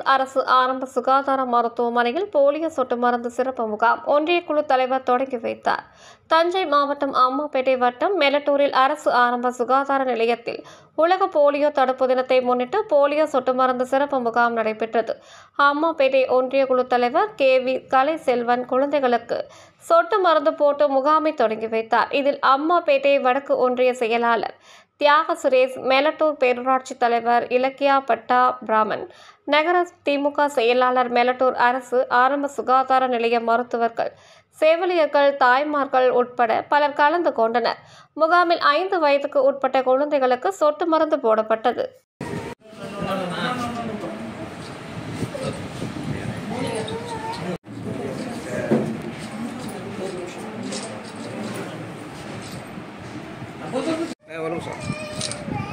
அரசு ஆரம்ப சுகாதார மருத்துவமனையில் போலியோ சொட்டு மருந்து சிறப்பு முகாம் ஒன்றிய குழு தலைவர் தொடங்கி வைத்தார். தஞ்சை மாவட்டம் அம்மாபேட்டை வட்டம் மெலட்டூரில் அரசு ஆரம்ப சுகாதார நிலையத்தில் உலக போலியோ தடுப்பு தினத்தை முன்னிட்டு போலியோ சொட்டு மருந்து சிறப்பு முகாம் நடைபெற்றது. அம்மாபேட்டை ஒன்றிய குழு தலைவர் KV கலைசெல்வன் குழந்தைகளுக்கு சொட்டு மருந்து போட்டு முகாமை தொடங்கி வைத்தார். இதில் அம்மாபேட்டை வடக்கு ஒன்றிய செயலாளர் தியாக சுரேஷ், மெலட்டூர் பேரூராட்சி தலைவர் இலக்கியா பட்டா பிராமன், நகர திமுக செயலாளர், மெலட்டூர் அரசு ஆரம்ப சுகாதார நிலைய மருத்துவர்கள், செவிலியர்கள், தாய்மார்கள் உட்பட பலர் கலந்து கொண்டனர். முகாமில் 5 வயதுக்கு உட்பட்ட குழந்தைகளுக்கு சொட்டு மருந்து போடப்பட்டது. வரும் சார்.